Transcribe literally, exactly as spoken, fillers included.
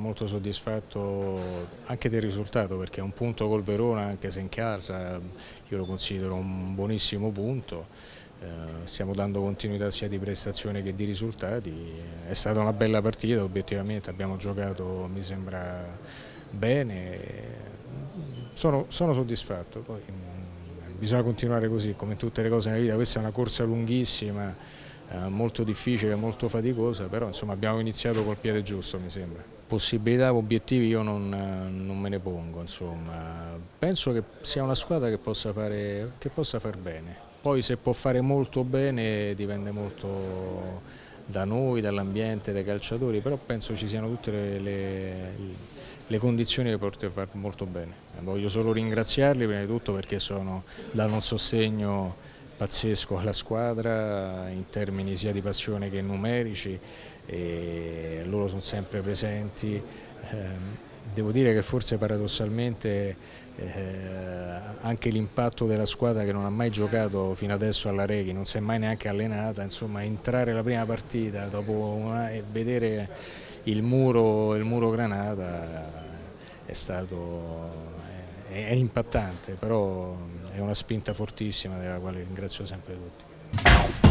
molto soddisfatto anche del risultato, perché un punto col Verona, anche se in casa, io lo considero un buonissimo punto. Eh, stiamo dando continuità sia di prestazione che di risultati. È stata una bella partita, obiettivamente abbiamo giocato, mi sembra, bene. Sono, sono soddisfatto. Poi, mh, bisogna continuare così, come in tutte le cose nella vita. Questa è una corsa lunghissima, eh, molto difficile, molto faticosa, però insomma, abbiamo iniziato col piede giusto, mi sembra. Possibilità, obiettivi io non, non me ne pongo, insomma. Penso che sia una squadra che possa fare, che possa far bene. Poi se può fare molto bene dipende molto da noi, dall'ambiente, dai calciatori, però penso ci siano tutte le, le, le condizioni per poter fare molto bene. Voglio solo ringraziarli prima di tutto perché sono, danno un sostegno pazzesco alla squadra in termini sia di passione che numerici, e loro sono sempre presenti. Eh, devo dire che forse paradossalmente eh, anche l'impatto della squadra, che non ha mai giocato fino adesso alla Reghi, non si è mai neanche allenata, insomma entrare la prima partita dopo una, e vedere il muro, il muro Granata è stato è, è impattante, però è una spinta fortissima della quale ringrazio sempre tutti.